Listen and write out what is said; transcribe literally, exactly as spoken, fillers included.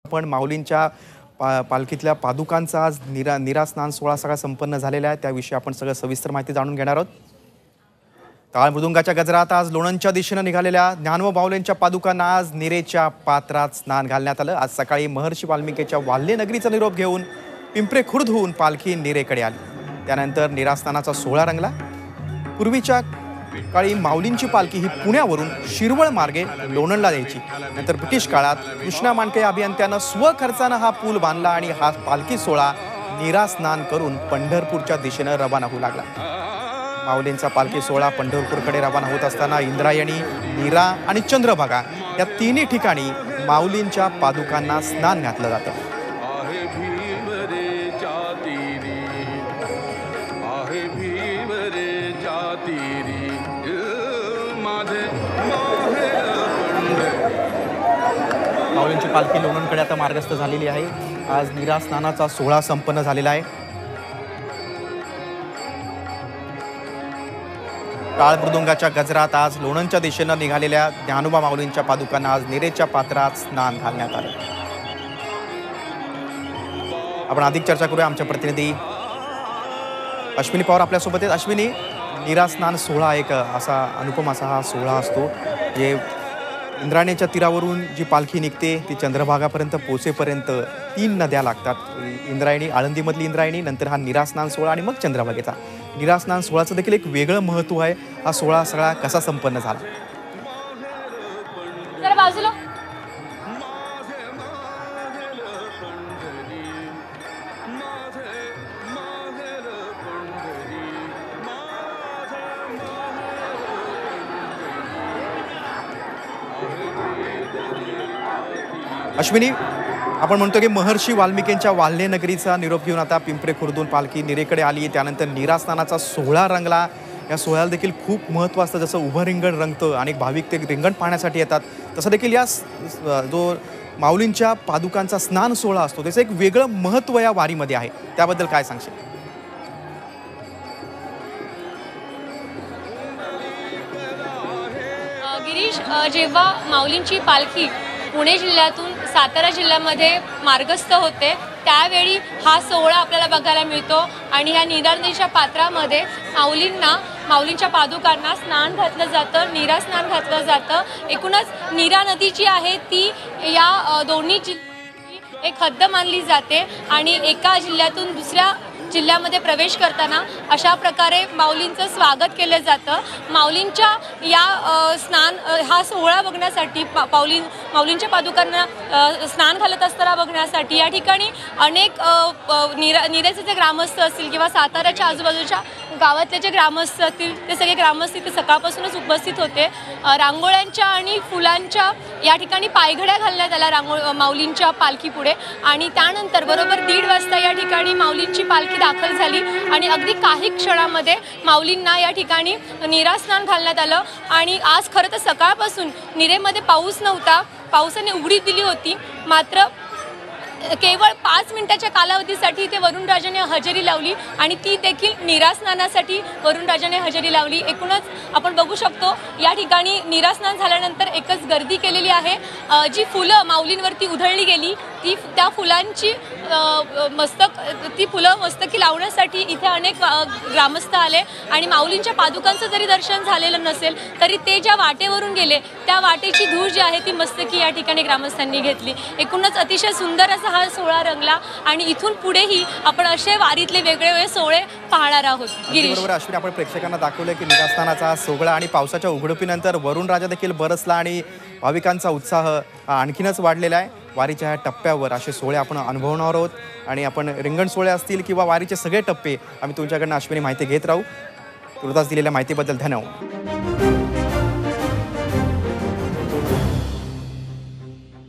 पण माऊलींच्या पा पालखीतल्या पादुकांचा आज निरा निरा स्नान सोहळा सगळा संपन्न झालेला आहे। त्याविषयी आपण सगळं सविस्तर माहिती जाणून घेणार आहोत। टाळ मृदुंगाच्या गजरात आज लोणंदच्या दिशेने निघालेल्या ज्ञानोबा माऊलींच्या पादुकांना आज निरेच्या पात्रात स्नान घालण्यात आलं। आज सकाळी महर्षी वाल्मिकीच्या वाल्हे नगरीचा निरोप घेऊन पिंपरे खुर्द होऊन पालखी निरेकडे आली। त्यानंतर निरा स्नानाचा सोहळा रंगला। पूर्वीच्या काळी माऊलींची पालखी ही पुण्यावरून शिरवळ मार्गे लोणंदला यायची। नंतर ब्रिटिश काळात कृष्णा मांडके अभियंत्यानं स्वखर्चानं हा पूल बांधला आणि हा पालखी सोहळा निरा स्नान करून पंढरपूरच्या दिशेने रवाना होऊ लागला। माऊलींचा पालखी सोहळा पंढरपूरकडे रवाना होत असताना इंद्रायणी, नीरा आणि चंद्रभागा या तिन्ही ठिकाणी माऊलींच्या पादुकांना स्नान घातलं जातं। माऊलींची पालखी लोणंदकडे आता मार्गस्थ झालेली आहे। आज निरा स्नानाचा सोहळा संपन्न झालेला आहे। टाळ मृदुंगाच्या गजरात आज लोणंदच्या दिशेनं निघालेल्या ज्ञानोबा माऊलींच्या पादुकांना आज निरेच्या पात्रात स्नान घालण्यात आलं। आपण अधिक चर्चा करूया। आमच्या प्रतिनिधी अश्विनी पवार आपल्यासोबत आहेत। अश्विनी, निरा स्नान सोहळा एक असा अनुपम असा हा सोहळा असतो जे इंद्रायणीच्या तीरावरून जी पालखी निघते ती चंद्रभागापर्यंत पोहोचेपर्यंत तीन नद्या लागतात। इंद्रायणी, आळंदीमधली इंद्रायणी, नंतर हा निरा स्नान सोहळा आणि मग चंद्रभागेचा। निरा स्नान सोहळ्याचं देखील एक वेगळं महत्त्व आहे। हा सोहळा सगळा कसा संपन्न झाला? बाजूला अश्विनी, आपण म्हणतो की महर्षी वाल्मिकींच्या वाल्हे नगरीचा निरोप घेऊन आता पिंपरे खुर्दून पालखी निरेकडे आली। त्यानंतर निरा स्नानाचा सोहळा रंगला। या सोहळ्याला देखील खूप महत्त्व असतं। जसं उभं रिंगण रंगतं, अनेक भाविक ते रिंगण पाहण्यासाठी येतात, तसं देखील या जो माऊलींच्या पादुकांचा स्नान सोहळा असतो त्याचं एक वेगळं महत्त्व या वारीमध्ये आहे। त्याबद्दल काय सांगशील? गिरीश, जेव्हा माऊलींची पालखी पुणे जिल्ह्यातून सातारा जिल्ह्यामध्ये मार्गस्थ होते त्यावेळी हा सोहळा आपल्याला बघायला मिळतो आणि ह्या नीरा नदीच्या पात्रामध्ये माऊलींना माऊलींच्या पादुकांना स्नान घातलं जातं, नीरा स्नान घातलं जातं। एकूणच नीरा नदी जी आहे ती या दोन्ही जिल्ह्याची एक हद्द मानली जाते आणि एका जिल्ह्यातून दुसऱ्या जिल्ह्यामध्ये प्रवेश करताना अशा प्रकारे माऊलींचं स्वागत केलं जातं। माऊलींच्या या स्नान हा सोहळा बघण्यासाठी पाऊली माऊलींच्या पादुकांना स्नान घालत असताना बघण्यासाठी या ठिकाणी अनेक निरा निरेचे जे ग्रामस्थ असतील किंवा साताऱ्याच्या आजूबाजूच्या गावातले जे ग्रामस्थ असतील ते सगळे ग्रामस्थ इथे सकाळपासूनच उपस्थित होते। रांगोळ्यांच्या आणि फुलांच्या या ठिकाणी पायघड्या घालण्यात आल्या रांगोळ माऊलींच्या पालखीपुढे आणि त्यानंतर बरोबर दीड वाजता या ठिकाणी माऊलींची पालखी दाखल झाली आणि अगदी काही क्षणामध्ये माऊलींना या ठिकाणी निरा स्नान घालण्यात आलं। आणि आज खरं तर सकाळपासून निरेमध्ये पाऊस नव्हता, पावसाने उघडीप दिली होती, मात्र केवळ पाच मिनिटाच्या कालावधीसाठी इथे वरुणराजाने हजेरी लावली आणि ती देखील निरा स्नानासाठी वरुणराजाने हजेरी लावली। एकूणच आपण बघू शकतो या ठिकाणी निरा स्नान झाल्यानंतर एकच गर्दी केलेली आहे। जी फुलं माऊलींवरती उधळली गेली ती त्या फुलांची मस्तक ती फुलं मस्तकी लावण्यासाठी इथे अनेक ग्रामस्थ आले आणि माऊलींच्या पादुकांचं जरी दर्शन झालेलं नसेल तरी ते ज्या वाटेवरून गेले त्या वाटेची धूळ जी आहे ती मस्तकी या ठिकाणी ग्रामस्थांनी घेतली। एकूणच अतिशय सुंदर असा हा सोहळा रंगला आणि इथून पुढेही आपण असे वारीतले वेगवेगळे सोहळे पाहणार आहोत। बरोबर अश्विनी, आपण प्रेक्षकांना दाखवलं की निरा स्नानाचा सोहळा आणि पावसाच्या उघडपीनंतर वरुणराजा देखील बरसला आणि भाविकांचा उत्साह आणखीनच वाढलेला आहे। वारीच्या ह्या टप्प्यावर असे सोहळे आपण अनुभवणार आहोत आणि आपण रिंगण सोहळे असतील किंवा वारीचे सगळे टप्पे आम्ही तुमच्याकडनं अश्विनी माहिती घेत राहू। तुर्तास दिलेल्या माहितीबद्दल धन्यवाद।